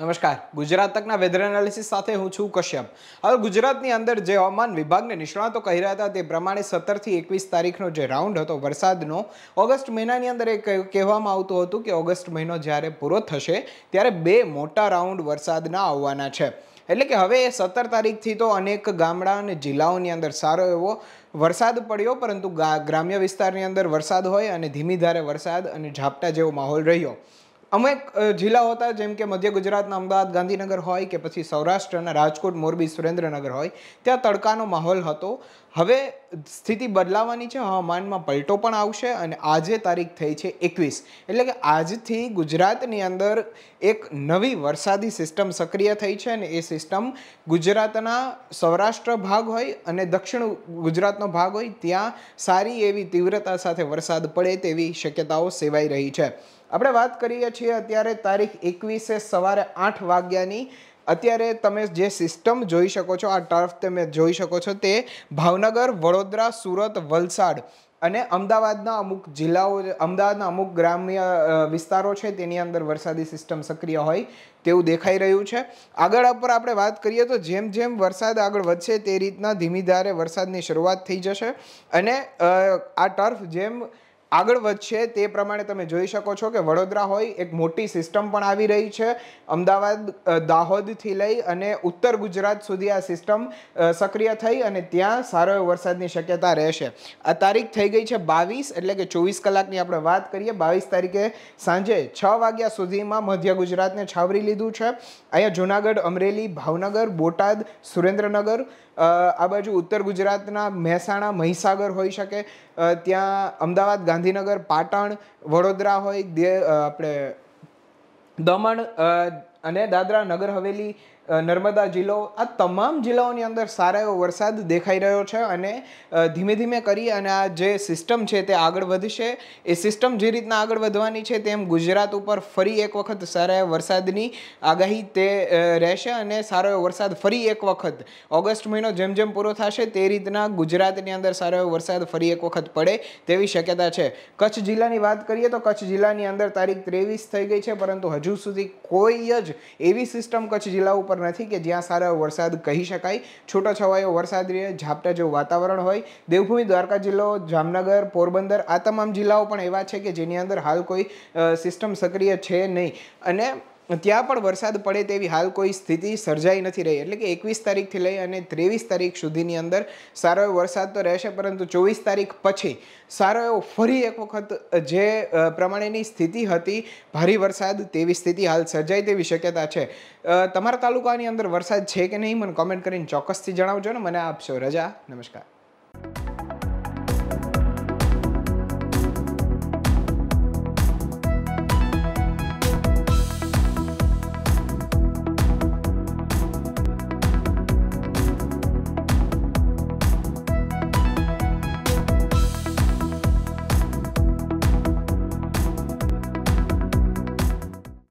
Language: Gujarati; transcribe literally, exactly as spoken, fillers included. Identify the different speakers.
Speaker 1: નમસ્કાર, ગુજરાત તકના વેધર એનાલિસિસ સાથે હું છું કશ્યપ। હવે ગુજરાતની અંદર જે હવામાન વિભાગને નિષ્ણાતો કહી રહ્યા હતા તે પ્રમાણે સત્તર થી એકવીસ તારીખનો જે રાઉન્ડ હતો વરસાદનો, ઓગસ્ટ મહિનાની અંદર એ કહેવામાં આવતું હતું કે ઓગસ્ટ મહિનો જ્યારે પૂરો થશે ત્યારે બે મોટા રાઉન્ડ વરસાદના આવવાના છે। એટલે કે હવે સત્તર તારીખથી તો અનેક ગામડા અને જિલ્લાઓની અંદર સારો એવો વરસાદ પડ્યો, પરંતુ ગ્રામ્ય વિસ્તારની અંદર વરસાદ હોય અને ધીમી ધારે વરસાદ અને ઝાપટા જેવો માહોલ રહ્યો। અમુક જિલ્લાઓ હતા જેમ કે મધ્ય ગુજરાતના અમદાવાદ, ગાંધીનગર હોય કે પછી સૌરાષ્ટ્રના રાજકોટ, મોરબી, સુરેન્દ્રનગર હોય, ત્યાં તડકાનો માહોલ હતો। હવે સ્થિતિ બદલાવાની છે, હવામાનમાં પલટો પણ આવશે અને આજે તારીખ થઈ છે એકવીસ, એટલે કે આજથી ગુજરાતની અંદર એક નવી વરસાદી સિસ્ટમ સક્રિય થઈ છે અને એ સિસ્ટમ ગુજરાતના સૌરાષ્ટ્ર ભાગ હોય અને દક્ષિણ ગુજરાતનો ભાગ હોય ત્યાં સારી એવી તીવ્રતા સાથે વરસાદ પડે તેવી શક્યતાઓ સેવાઈ રહી છે। આપણે વાત કરીએ છીએ અત્યારે તારીખ એકવીસે સવારે આઠ વાગ્યાની। અત્યારે તમે જે સિસ્ટમ જોઈ શકો છો, આ ટર્ફ તમે જોઈ શકો છો, તે ભાવનગર, વડોદરા, સુરત, વલસાડ અને અમદાવાદના અમુક જિલ્લાઓ, અમદાવાદના અમુક ગ્રામ્ય વિસ્તારો છે તેની અંદર વરસાદી સિસ્ટમ સક્રિય હોય તેવું દેખાઈ રહ્યું છે। આગળ પર આપણે વાત કરીએ તો જેમ જેમ વરસાદ આગળ વધશે તે રીતના ધીમી ધારે વરસાદની શરૂઆત થઈ જશે અને આ ટર્ફ જેમ આગળ વધશે તે પ્રમાણે તમે જોઈ શકો છો કે વડોદરા હોય એક મોટી સિસ્ટમ પણ આવી રહી છે। અમદાવાદ, દાહોદથી લઈ અને ઉત્તર ગુજરાત સુધી આ સિસ્ટમ સક્રિય થઈ અને ત્યાં સારો એવો વરસાદની શક્યતા રહેશે। આ તારીખ થઈ ગઈ છે બાવીસ, એટલે કે ચોવીસ કલાકની આપણે વાત કરીએ। બાવીસ તારીખે સાંજે છ વાગ્યા સુધીમાં મધ્ય ગુજરાતને છાવરી લીધું છે। અહીંયા જુનાગઢ, અમરેલી, ભાવનગર, બોટાદ, સુરેન્દ્રનગર, આ બાજુ ઉત્તર ગુજરાતના મહેસાણા, મહીસાગર હોઈ શકે, ત્યાં અમદાવાદ, ગાંધીનગર, પાટણ, વડોદરા હોય, આપણે દમણ અને દાદરા નગર હવેલી, નર્મદા જિલ્લો, આ તમામ જિલ્લાઓની અંદર સારો એવો વરસાદ દેખાઈ રહ્યો છે અને ધીમે ધીમે કરી અને આ જે સિસ્ટમ છે તે આગળ વધશે। એ સિસ્ટમ જે રીતના આગળ વધવાની છે તેમ ગુજરાત ઉપર ફરી એક વખત સારા એવા વરસાદની આગાહી તે રહેશે અને સારો એવો વરસાદ ફરી એક વખત ઓગસ્ટ મહિનો જેમ જેમ પૂરો થશે તે રીતના ગુજરાતની અંદર સારો એવો વરસાદ ફરી એક વખત પડે તેવી શક્યતા છે। કચ્છ જિલ્લાની વાત કરીએ તો કચ્છ જિલ્લાની અંદર તારીખ ત્રેવીસ થઈ ગઈ છે, પરંતુ હજુ સુધી કોઈ જ એવી સિસ્ટમ કચ્છ જિલ્લા ઉપર નથી કે જ્યાં સારો વરસાદ કહી શકાય। છૂટો છવાયો વરસાદ રહે, ઝાપટા જેવું વાતાવરણ હોય। દેવભૂમિ, દ્વારકા જિલ્લો, જામનગર, પોરબંદર, આ તમામ જિલ્લાઓ પણ એવા છે કે જેની અંદર હાલ કોઈ સિસ્ટમ સક્રિય છે નહીં અને ત્યાં પણ વરસાદ પડે તેવી હાલ કોઈ સ્થિતિ સર્જાઈ નથી રહી। એટલે કે એકવીસ તારીખથી લઈ અને ત્રેવીસ તારીખ સુધીની અંદર સારો એવો વરસાદ તો રહેશે, પરંતુ ચોવીસ તારીખ પછી સારો એવો ફરી એક વખત જે પ્રમાણેની સ્થિતિ હતી ભારે વરસાદ તેવી સ્થિતિ હાલ સર્જાય તેવી શક્યતા છે। તમારા તાલુકાની અંદર વરસાદ છે કે નહીં મને કોમેન્ટ કરીને ચોક્કસથી જણાવજો ને મને આપશો રજા। નમસ્કાર।